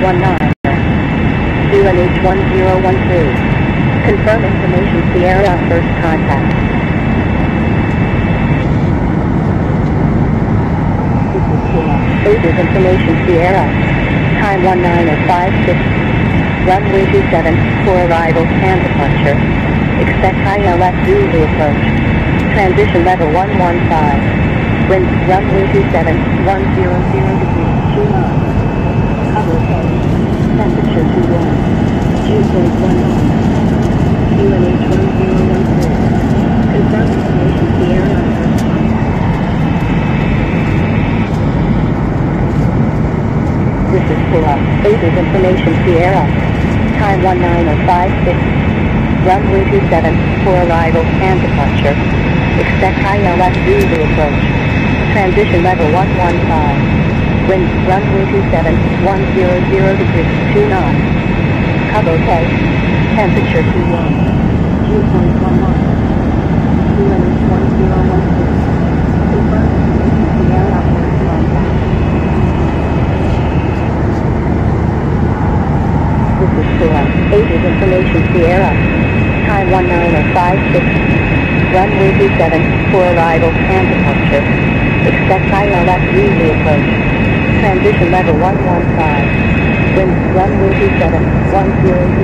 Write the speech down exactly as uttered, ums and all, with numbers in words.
one nine. U N H one zero one three. Confirm information Sierra first contact. This is Pula. This information Sierra. Time one nine oh five six. Runway two seven for arrival and departure. Expect high L S easy approach. Transition level one one five. Wind runway two seven, one zero zero degrees, two knots. Cover okay. Temperature two one. dew point one nine. U N H one zero one three. Confirm information Sierra first contact. This is Pula. This is information Sierra. Time one nine oh five six. Runway two seven for arrival and departure. Expect high L S easy approach. Transition level one one five. Wind runway two seven, one zero zero degrees, two knots. Cover okay. Temperature two one. dew point one nine. U N H one zero one three. Confirm information Sierra first contact. This is Pula. Eight is information Sierra. Time one nine oh five six. Runway two seven for arrival and departure. Expect high L S easy approach. Transition level one one five. Wind runway two seven, one zero zero.